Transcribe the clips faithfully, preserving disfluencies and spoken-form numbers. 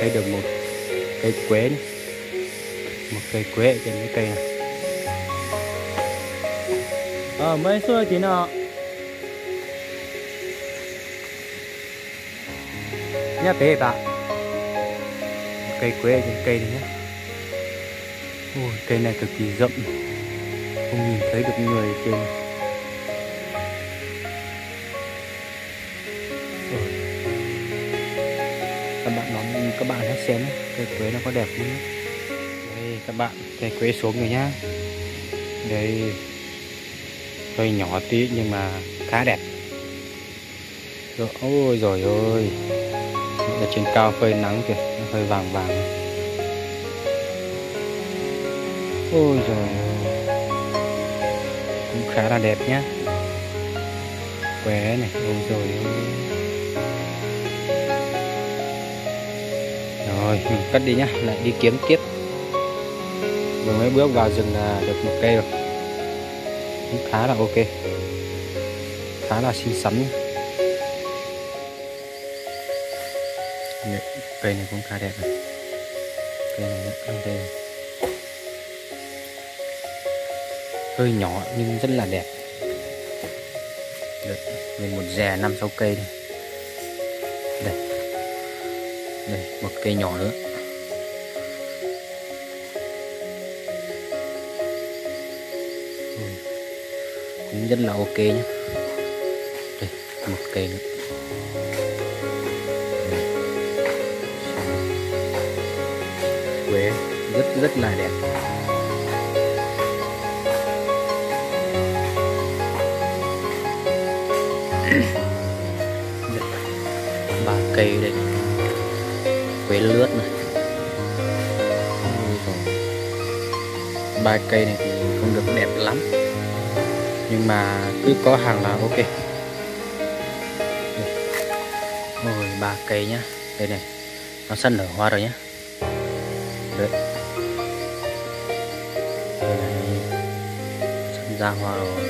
thấy được một cây quế này. Một cây quế trên cái cây này. Ờ mấy xưa chị nào nhá bé bạn. Một cây quế trên cây này nhé. Ôi, cây này cực kỳ rậm, không nhìn thấy được người trên. Ôi. Các bạn nói các bạn hãy xem cây quế nó có đẹp không nhé. Đây các bạn, cây quế xuống rồi nhá. Đây hơi nhỏ tí nhưng mà khá đẹp. Rồi, ôi rồi ôi, ở trên cao phơi nắng kìa, nó hơi vàng vàng. Ôi rồi cũng khá là đẹp nhá. Quế này, ôi rồi ôi. Rồi mình cất đi nhá, lại đi kiếm tiếp. Vừa mới bước vào rừng là được một cây rồi, cũng khá là ok, khá là xinh xắn. Cây này cũng khá đẹp này. Cây này ở đây hơi nhỏ nhưng rất là đẹp. Lên một rè năm sáu cây đây. Đây, đây một cây nhỏ nữa. Ừ. Cũng rất là ok nhé. Đây một cây nữa. Quế rất rất là đẹp. Ba cây đây, quế lướt này. Ba cây này thì không được đẹp lắm, nhưng mà cứ có hàng là ok. Ôi ba cây nhá, đây này, nó sắp nở hoa rồi nhá. Đấy. Đây này, sắp ra hoa rồi.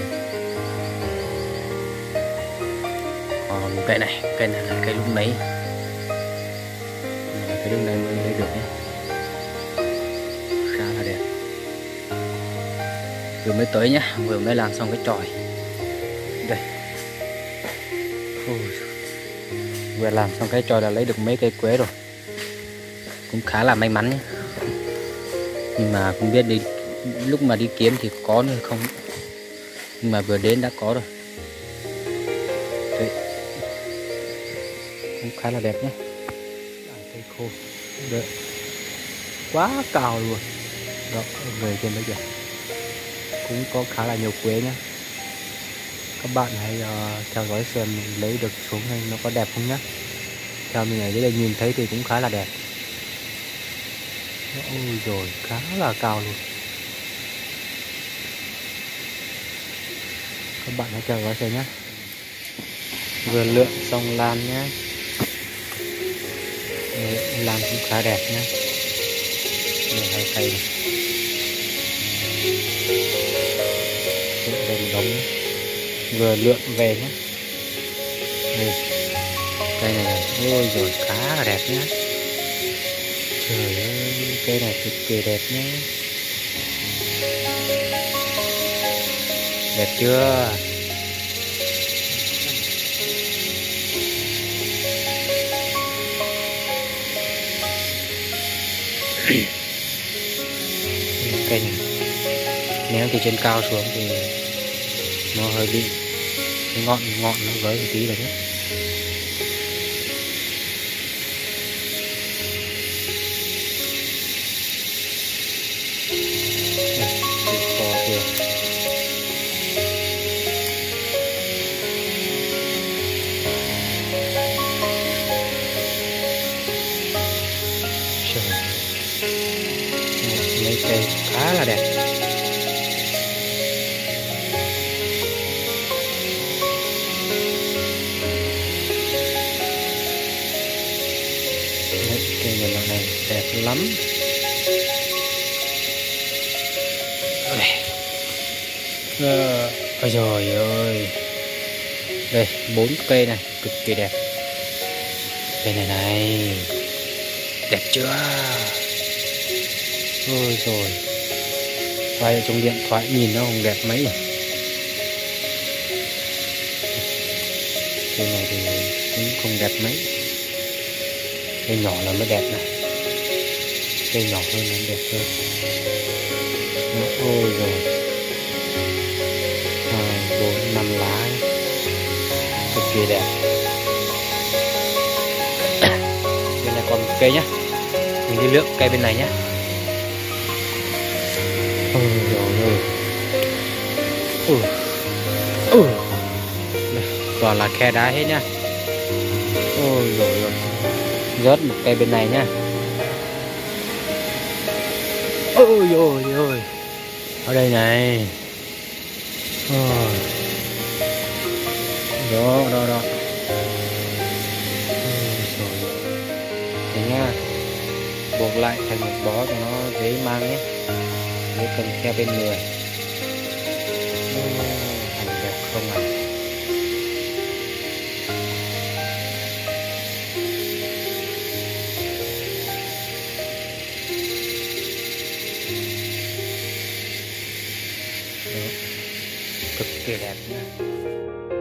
Còn cây này, cây này là cây lúc nấy, cây lúc này mới lấy được nhé. Khá là đẹp. Vừa mới tới nhá, vừa mới làm xong cái chòi. Đây. Ôi, vừa làm xong cái chòi là lấy được mấy cây quế rồi. Cũng khá là may mắn nhé. Nhưng mà không biết đi lúc mà đi kiếm thì có nữa không. Nhưng mà vừa đến đã có rồi. Đấy. Cũng khá là đẹp nhé. Cây khô. Đấy. Quá cao luôn. Đó, người trên đấy kìa. Cũng có khá là nhiều quế nhé. Các bạn hãy uh, theo dõi xem mình lấy được xuống hay nó có đẹp không nhé. Theo mình ở dưới đây nhìn thấy thì cũng khá là đẹp. Ôi rồi khá là cao luôn. Các bạn hãy theo dõi xem nhé. Vừa lượn xong lan nhé. Lan cũng khá đẹp nhé. Đây hai cây này. Đây một đống nhé. Vừa lượn về nhé. Đây. Cây này này. Ôi rồi khá là đẹp nhé. Trời ơi, cây này cực kỳ đẹp nhé. Đẹp chưa? Cây này nếu từ trên cao xuống thì nó hơi bị cái ngọn ngọn nó với một tí rồi đấy. Mấy cây khá là đẹp. Mấy cây này này đẹp lắm. Ờ, ôi trời ơi. Đây bốn cây này cực kỳ đẹp. Cây này này Đẹp chưa? Ôi rồi, quay ở trong điện thoại nhìn nó không đẹp mấy. Cây này thì cũng không đẹp mấy. Cây nhỏ là mới đẹp này. Cây nhỏ hơn nó đẹp hơn. Ôi rồi, hai bốn năm lá cực kỳ đẹp. Bên này còn một cây nhá, mình đi lượm cây bên này nhá. Ôi rồi ơi, ui ui, toàn là khe đá hết nhá. Ôi rồi ơi, rớt một cây bên này nhá. Ôi ôi ôi, ở đây này. Ôi. Đó đó đó. Ôi rồi, thế nha, buộc lại thành một bó cho nó dễ mang nhé, dễ cầm theo bên người. Ôi, hành đẹp không ạ? À? Cực kỳ đẹp nha.